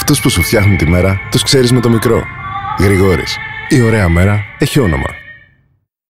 Αυτούς που σου φτιάχνουν τη μέρα, τους ξέρεις με το μικρό. Γρηγόρης. Η ωραία μέρα έχει όνομα.